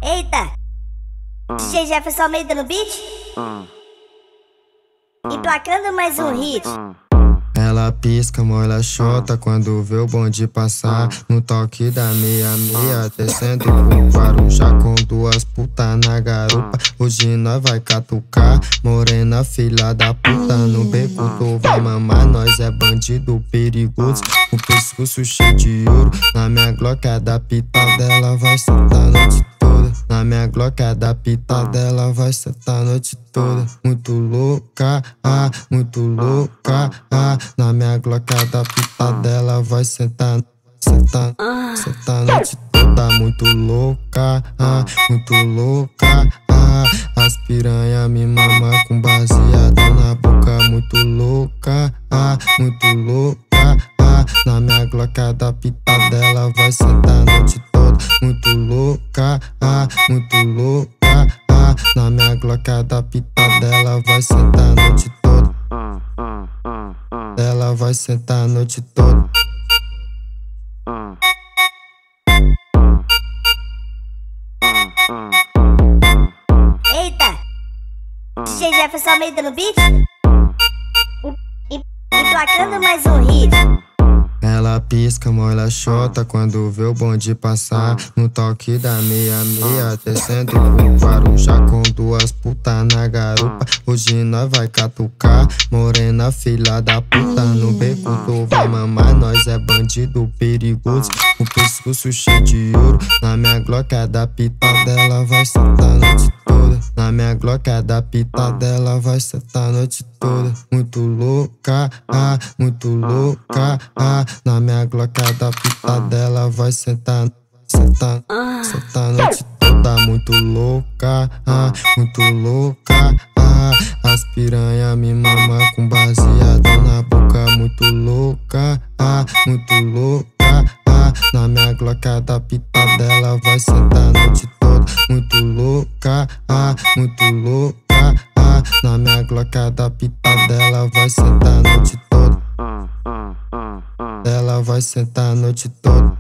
Eita! DJ Jefferson Almeida no beat? Emplacando mais um hit. Ela pisca, molha a chota quando vê o bonde passar. No toque da meia-meia, descendo pro Guarujá com duas putas na garupa. Hoje nós vai catucar, morena filha da puta. No beco tu vai mamar, nós é bandido perigoso. O pescoço cheio de ouro, na minha Glock é da pita dela, vai sentar a noite toda. Na minha Glock é da pita dela, vai sentar a noite toda. Muito louca, muito louca, na minha Glock é da pita dela, vai sentar, sentar, sentar a noite toda. Muito louca, muito louca, as piranha me mama com baseada na boca. Muito louca, muito louca, na minha Glock é da pita dela, vai sentar a noite toda. Muito louca, muito louca, na minha Glock é da pita dela, vai sentar a noite toda. Ela vai sentar a noite toda. Eita! DJ Jefferson Almeida no beat? Emplacando mais um hit. Ela pisca, molha a chota quando vê o bonde passar. No toque da meia-meia, descendo pro Guarujá com duas putas na garupa. Hoje nós vai catucar, morena filha da puta. No beco tu vai mamar, nós é bandido perigoso. O pescoço cheio de ouro, na minha Glock é da pita dela, vai sentar a noite toda. Na minha Glock é da pita dela, vai sentar a noite toda. Muito louca, muito louca, na minha Glock é da pita dela, vai sentar, sentar, sentar a noite toda. Muito louca, muito louca, as piranha me mama com baseada na boca. Muito louca, muito louca, na minha Glock é da pita dela, vai sentar a noite toda. Muito louca, muito louca, na minha Glock é da pita dela, vai sentar a noite toda. Ela vai sentar a noite toda.